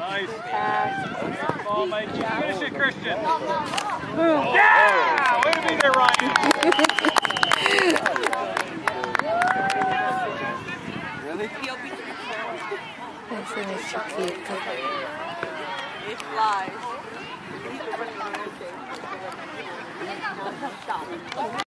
Nice. Ball, Mikey. Finish it, Christian. Yeah! Way to be there, Ryan. Really? Essa é chiquita. It flies.